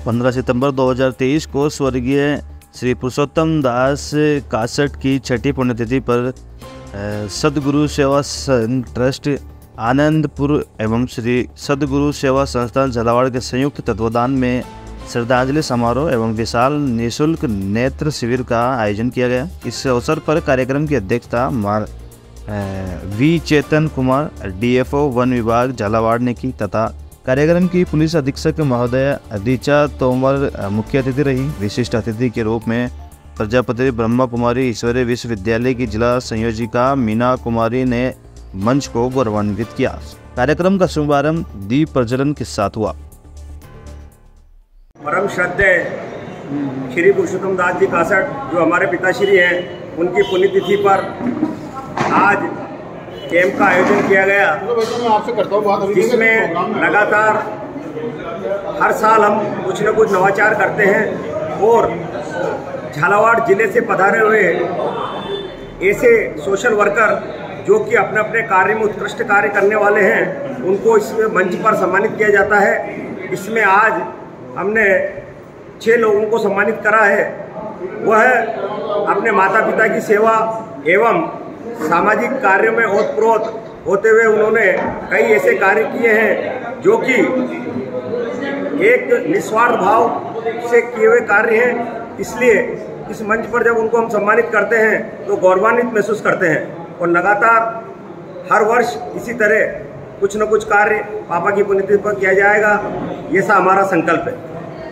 15 सितंबर 2023 को स्वर्गीय श्री पुरुषोत्तम दास कासट की छठी पुण्यतिथि पर सद्गुरु सेवा संघ ट्रस्ट आनंदपुर एवं श्री सद्गुरु सेवा संस्थान झालावाड़ के संयुक्त तत्वावधान में श्रद्धांजलि समारोह एवं विशाल निःशुल्क नेत्र शिविर का आयोजन किया गया। इस अवसर पर कार्यक्रम की अध्यक्षता वी चेतन कुमार DFO वन विभाग झालावाड़ ने की तथा कार्यक्रम की पुलिस अधीक्षक महोदय ऋचा तोमर मुख्य अतिथि रही। विशिष्ट अतिथि के रूप में प्रजापति ब्रह्मा कुमारी ईश्वरीय विश्वविद्यालय की जिला संयोजिका मीना कुमारी ने मंच को गौरवान्वित किया। कार्यक्रम का शुभारंभ दीप प्रज्वलन के साथ हुआ। परम श्रद्धेय श्री पुरुषोत्तम दास जी कासट जो हमारे पिताश्री हैं, उनकी पुण्यतिथि पर आज कैंप का आयोजन किया गया, जिसमें लगातार हर साल हम कुछ न कुछ नवाचार करते हैं और झालावाड़ जिले से पधारे हुए ऐसे सोशल वर्कर जो कि अपने अपने कार्य में उत्कृष्ट कार्य करने वाले हैं, उनको इस मंच पर सम्मानित किया जाता है। इसमें आज हमने 6 लोगों को सम्मानित करा है। वह अपने माता पिता की सेवा एवं सामाजिक कार्यों में ओतप्रोत होते हुए उन्होंने कई ऐसे कार्य किए हैं जो कि एक निस्वार्थ भाव से किए हुए कार्य हैं। इसलिए इस मंच पर जब उनको हम सम्मानित करते हैं तो गौरवान्वित महसूस करते हैं और लगातार हर वर्ष इसी तरह कुछ न कुछ कार्य पापा की पुण्यतिथि पर किया जाएगा, ऐसा हमारा संकल्प है।